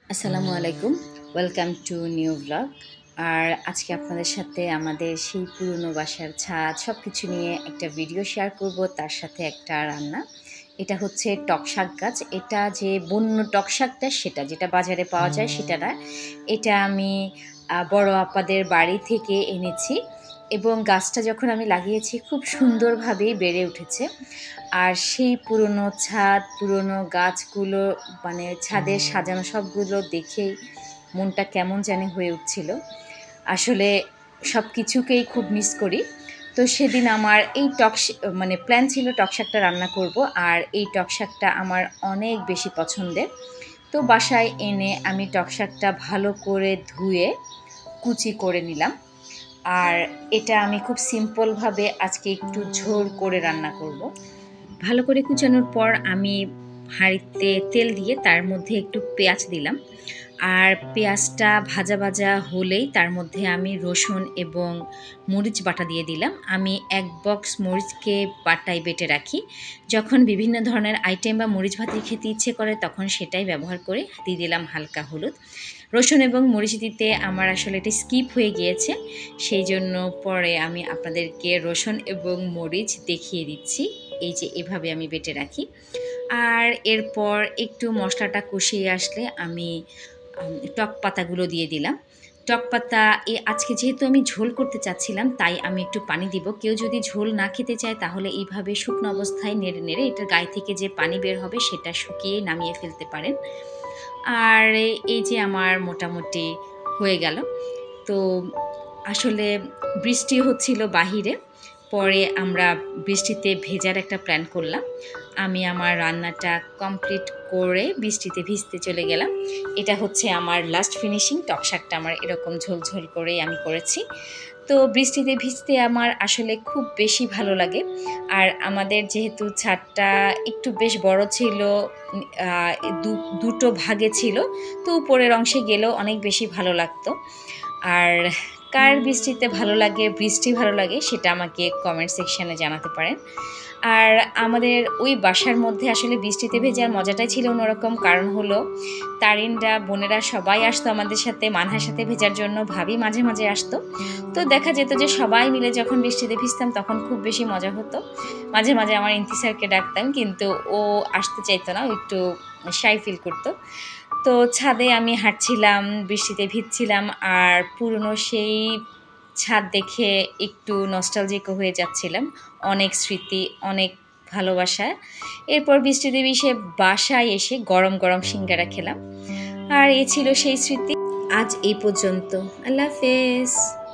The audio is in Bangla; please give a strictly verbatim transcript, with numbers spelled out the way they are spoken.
আসসালামু আলাইকুম। Welcome to new vlog. আর আজকে আপনাদের সাথে আমাদের সেই পুরনো বাসার ছাদ সব কিছু নিয়ে একটা ভিডিও শেয়ার করব, তার সাথে একটা রান্না। এটা হচ্ছে টক শাক গাছ। এটা যে বন্য টক শাকটা, সেটা যেটা বাজারে পাওয়া যায় সেটা না। এটা আমি আ বড় আপাদের বাড়ি থেকে এনেছি এবং গাছটা যখন আমি লাগিয়েছি খুব সুন্দরভাবেই বেড়ে উঠেছে। আর সেই পুরনো ছাদ, পুরনো গাছগুলো, মানে ছাদের সাজানো সবগুলো দেখেই মনটা কেমন জানি হয়ে উঠছিল। আসলে সব কিছুকেই খুব মিস করি। তো সেদিন আমার এই টক শ মানে প্ল্যান ছিল টক শাকটা রান্না করব। আর এই টক শাকটা আমার অনেক বেশি পছন্দের। তো বাসায় এনে আমি টক শাকটা ভালো করে ধুয়ে কুচি করে নিলাম। আর এটা আমি খুব সিম্পলভাবে আজকে একটু ঝোল করে রান্না করব। ভালো করে কুচানোর পর আমি হাঁড়িতে তেল দিয়ে তার মধ্যে একটু পেঁয়াজ দিলাম। আর পেঁয়াজটা ভাজা ভাজা হলেই তার মধ্যে আমি রসুন এবং মরিচ বাটা দিয়ে দিলাম। আমি এক বক্স মরিচকে বাটায় বেটে রাখি। যখন বিভিন্ন ধরনের আইটেম বা মরিচ ভাতে খেতে ইচ্ছে করে তখন সেটাই ব্যবহার করে দিয়ে দিলাম হালকা হলুদ। রসুন এবং মরিচ দিতে আমার আসলে এটা স্কিপ হয়ে গিয়েছে, সেই জন্য পরে আমি আপনাদেরকে রসুন এবং মরিচ দেখিয়ে দিচ্ছি। এই যে এভাবে আমি বেটে রাখি। আর এরপর একটু মশলাটা কষিয়ে আসলে আমি টক পাতাগুলো দিয়ে দিলাম। টক পাতা এ আজকে যেহেতু আমি ঝোল করতে চাচ্ছিলাম তাই আমি একটু পানি দিব। কেউ যদি ঝোল না খেতে চায় তাহলে এইভাবে শুকনো অবস্থায় নেড়ে নেড়ে এটার গায়ে থেকে যে পানি বের হবে সেটা শুকিয়ে নামিয়ে ফেলতে পারেন। আর এই যে আমার মোটামুটি হয়ে গেল। তো আসলে বৃষ্টি হচ্ছিল বাহিরে। পরে আমরা বৃষ্টিতে ভেজার একটা প্ল্যান করলাম। আমি আমার রান্নাটা কমপ্লিট করে বৃষ্টিতে ভিজতে চলে গেলাম। এটা হচ্ছে আমার লাস্ট ফিনিশিং। টক শাকটা আমার এরকম ঝোল ঝোল করেই আমি করেছি। তো বৃষ্টিতে ভিজতে আমার আসলে খুব বেশি ভালো লাগে। আর আমাদের যেহেতু ছাদটা একটু বেশ বড় ছিল, দু দুটো ভাগে ছিল, তো উপরের অংশে গেলেও অনেক বেশি ভালো লাগতো। আর কার বৃষ্টিতে ভালো লাগে, বৃষ্টি ভালো লাগে, সেটা আমাকে কমেন্ট সেকশানে জানাতে পারেন। আর আমাদের ওই বাসার মধ্যে আসলে বৃষ্টিতে ভেজার মজাটাই ছিল অন্যরকম। কারণ হলো তারিনরা, বোনেরা সবাই আসতো আমাদের সাথে, মানহার সাথে ভেজার জন্য, ভাবি মাঝে মাঝে আসতো। তো দেখা যেত যে সবাই মিলে যখন বৃষ্টিতে ভিজতাম তখন খুব বেশি মজা হতো। মাঝে মাঝে আমার ইন্তিসারকে ডাকতাম, কিন্তু ও আসতে চাইতো না, ও একটু শাই ফিল করতো। তো ছাদে আমি হাঁটছিলাম, বৃষ্টিতে ভিজছিলাম, আর পুরনো সেই ছাদ দেখে একটু নস্টালজিকও হয়ে যাচ্ছিলাম। অনেক স্মৃতি, অনেক ভালোবাসা। এরপর বৃষ্টিতে ভিজে বাসায় এসে গরম গরম সিঙ্গারা খেলাম। আর এ ছিল সেই স্মৃতি। আজ এই পর্যন্ত। আল্লাহ হাফেজ।